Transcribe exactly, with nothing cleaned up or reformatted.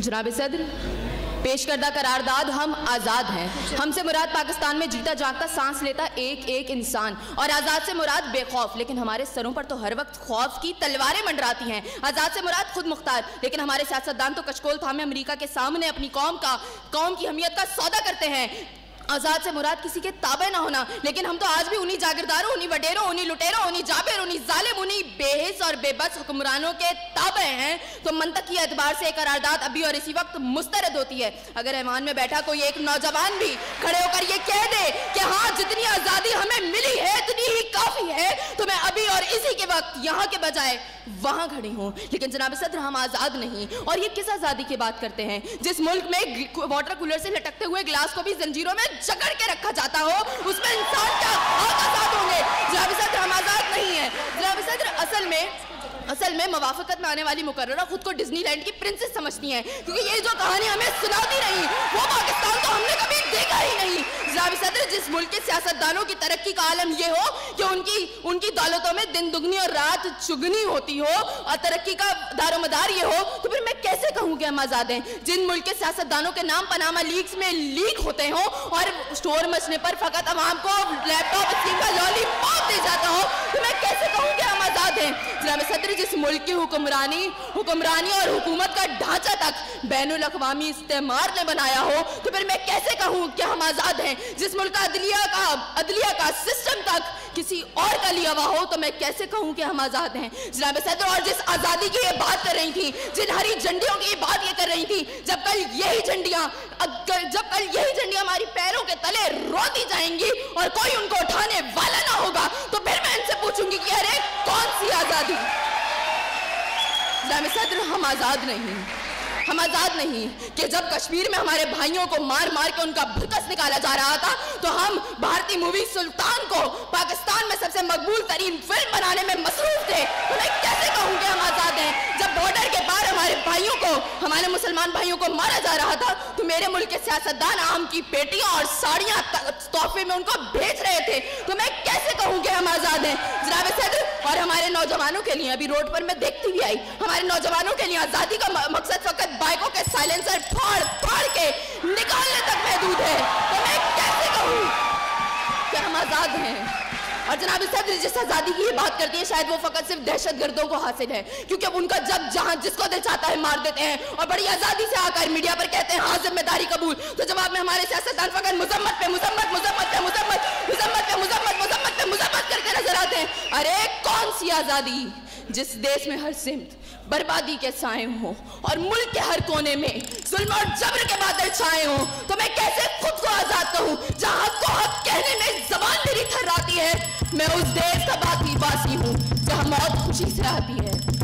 जनाब सदर, पेश करदा करारदाद हम आज़ाद हैं। हमसे मुराद पाकिस्तान में जीता जागता सांस लेता एक एक इंसान, और आज़ाद से मुराद बेखौफ, लेकिन हमारे सरों पर तो हर वक्त खौफ की तलवारें मंडराती हैं। आज़ाद से मुराद खुद मुख्तार, लेकिन हमारे सियासतदान तो कचकोल थामे अमेरिका के सामने अपनी कौम का कौम की हमियत का सौदा करते हैं। आज़ाद से मुराद किसी के ताबे ना होना, लेकिन हम तो आज भी उन्हीं जागीरदारों, उन्हीं वडेरों, उन्हीं लुटेरों, उन्हीं जाबिर, उन्हीं जालिम, उन्हीं बेहिस और बेबस हुक्मरानों के ताबे हैं। तो मंतक की एतबार से करारदाद अभी और इसी वक्त मुस्तरद होती है। अगर ऐवान में बैठा कोई एक नौजवान भी खड़े होकर ये कह दे कि हाँ, जितनी आज़ादी हमें मिली है इतनी ही काफ़ी है, तो मैं अभी और इसी के वक्त यहाँ के बजाय वहाँ खड़ी हूँ। लेकिन जनाब सदर, हम आज़ाद नहीं। और ये किस आज़ादी की बात करते हैं जिस मुल्क में वाटर कूलर से लटकते हुए गिलास को भी जंजीरों में जकड़ के रखा जाता हो, उसमें इंसान क्या आज़ाद होंगे? जनाब सदर, हम आज़ाद नहीं है। जनाब सदर, असल में असल में मवाफकत में आने वाली मुकर्ररा खुद को डिज्नीलैंड की प्रिंसेस समझती हैं, क्योंकि ये जो कहानी हमें सुनाती रही वो पाकिस्तान तो हमने कभी देखा ही नहीं। जनाब सदर, जिस मुल्क के सियासतदानों की तरक्की का आलम ये हो कि उनकी उनकी दौलतों में दिन दुगनी और रात चुगनी होती हो और तरक्की का दारोमदार ये हो, तो फिर मैं कैसे कहूँ कि हम आज़ाद हैं? जिन मुल्क के सियासतदानों के नाम पनामा लीक्स में लीक होते हो और स्टोर मचने पर फकत अवाम को लैपटॉप स्कीम का लॉलीपॉप दे जाता हो, तो मैं कैसे कहूँ कि हम आज़ाद हैं? जनाब सदर, जिस मुल्क की हुक्मरानी हुक्मरानी और हुकूमत का ढांचा तक बैनुल अक़वामी इस्तेमार ने बनाया हो, तो फिर मैं कैसे कहूँ कि हम आज़ाद हैं? जिस मुल्क का अदलिया का अदलिया का सिस्टम तक किसी और का लिया हुआ हो, तो मैं कैसे कहूँ कि हम आज़ाद हैं? जनाब सदर, और जिस आज़ादी की ये बात कर रही थी, जिन हरी झंडियों की ये बात ये कर रही थी, जब कल यही झंडियाँ जब कल यही झंडियाँ हमारी पैरों के तले रोती जाएंगी और कोई उनको उठाने वाला ना होगा, तो फिर मैं इनसे पूछूंगी कि अरे कौन सी आज़ादी? जनाब सदर, हम आज़ाद नहीं। हम आज़ाद नहीं कि जब कश्मीर में हमारे भाइयों को मार मार के उनका भुकस निकाला जा रहा था, तो हम भारतीय मूवी सुल्तान को पाकिस्तान में सबसे मकबूल तरीन फिल्म बनाने में मसरूफ थे। तो मैं कैसे कहूँ कि हम आज़ाद हैं? जब बॉर्डर के पार हमारे भाइयों को, हमारे मुसलमान भाइयों को मारा जा रहा था, तो मेरे मुल्क के सियासतदान आम की पेटियां और साड़ियां तोहफे में उनको भेज रहे थे। तो मैं कैसे कहूँ कि हम आज़ाद हैं? जनाब सदर, और हमारे नौजवानों के लिए, अभी रोड पर मैं देखती भी आई, हमारे नौजवानों के लिए आज़ादी का मकसद फकत बाइकों के साइलेंसर फाड़ फाड़ के निकालने तक महदूद है। तो मैं कैसे कहूँ कि हम आज़ाद हैं? और जनाब सदर, जिस आज़ादी की ये बात करती है, शायद वो फकत सिर्फ दहशतगर्दों को हासिल है, क्योंकि उनका जब जहां जिसको दिल चाहता है मार देते हैं और बड़ी आज़ादी से आकर मीडिया पर कहते हैं हाँ जिम्मेदारी कबूल। तो जवाब में हमारे सियासतदान फकत मुजम्मत पे मुजम्मत मुजम्मत पे मुजम्मत मुजम्मत पे मुजम्मत मुजम्मत पे मुजम्मत करके नजर आते हैं। अरे कौन सी आज़ादी जिस देश में हर सिमत बर्बादी के साए हों और मुल्क के हर कोने में जुल्म और जबर के बादल छाए हों? तो मैं कैसे खुद को आज़ाद कहूँ जहाँ हक को हक कहने में जबान मेरी थर्राती है? मैं उस देश का बाकी वासी हूँ जहाँ मौत खुशी से आती है।